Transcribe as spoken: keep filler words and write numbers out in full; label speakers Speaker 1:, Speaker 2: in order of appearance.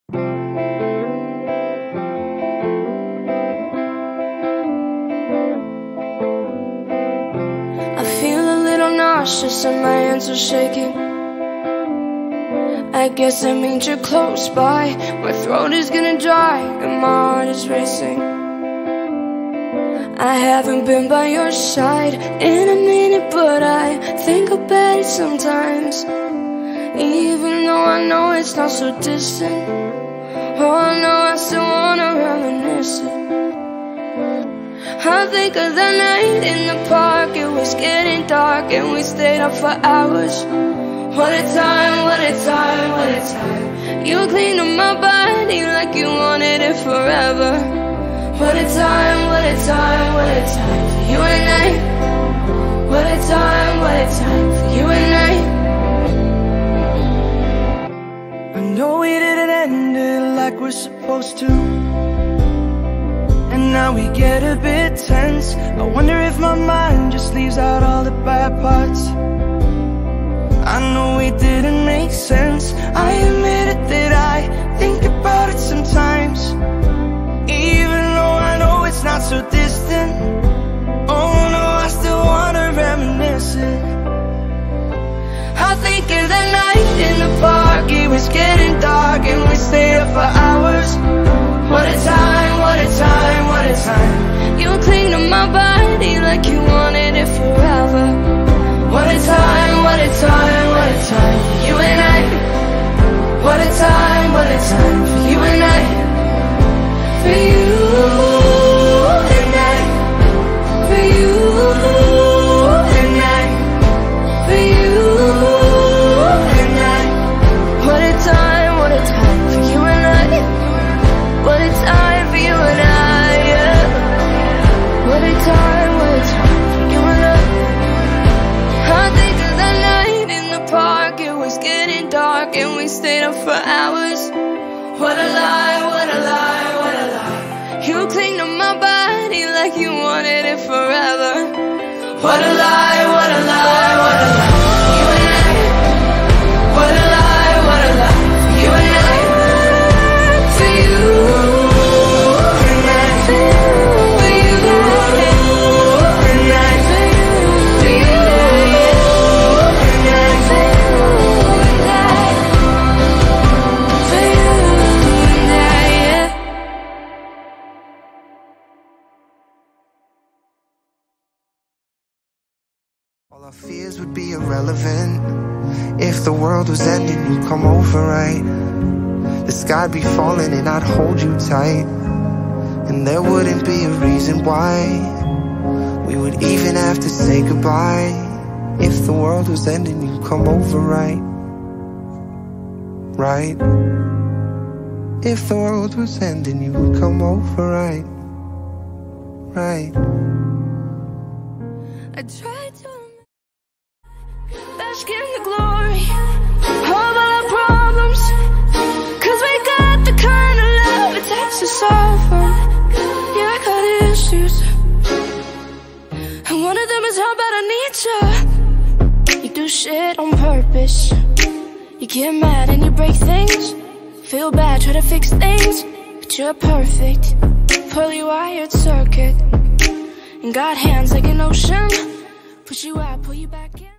Speaker 1: I feel a little nauseous and my hands are shaking. I guess that means you're close by. My throat is gonna dry and my heart is racing. I haven't been by your side in a minute, but I think about it sometimes. Even though I know it's not so distant, oh no, I still wanna reminisce it. I think of the night in the park. It was getting dark and we stayed up for hours. What a time, what a time, what a time. You cleaned up my body like you wanted it forever. What a time, what a time, what a time for you and I. What a time, what a time for you and I.
Speaker 2: I know we didn't end it like we're supposed to, and now we get a bit tense. I wonder if my mind just leaves out all the bad parts. I know we didn't make sense. I admit it that I think about it sometimes. Even though I know it's not so distant, oh no, I still wanna reminisce it. I think of the night in the park. It was getting dark and we stayed up for hours. What a time, what a time, what a time. You cleaned up my body like you wanted it forever. What a time, what a time, what a time for you and I. What a time, what a time for you and I. For you and I. For you and I. For you and I. What a time, what a time for you and I. What a time for you and I, yeah. What a time, what a time for you and I. I think of the night in the park. It was getting dark and we stayed up for hours. What a lie, what a lie, what a lie. You cleaned up my body like you wanted it forever. What a lie, what a lie, what a lie. You and I. What a lie, what a lie. You and I. For you and I. For you and I. For you and I. For you and I, yeah.
Speaker 3: All our fears would be irrelevant if the world was ending. You'd come over, right? The sky'd be falling and I'd hold you tight, and there wouldn't be a reason why we would even have to say goodbye. If the world was ending, you'd come over, right? Right? If the world was ending, you would come over, right? Right?
Speaker 1: I tried to bask in the glory of all our problems, cause we got the kind of love it takes to solve them. Yeah, I got issues, and one of them is how bad I need you. You do shit on purpose. You get mad and you break things. Feel bad, try to fix things, but you're perfect. Poorly wired circuit, and got hands like an ocean. Push you out, pull you back in.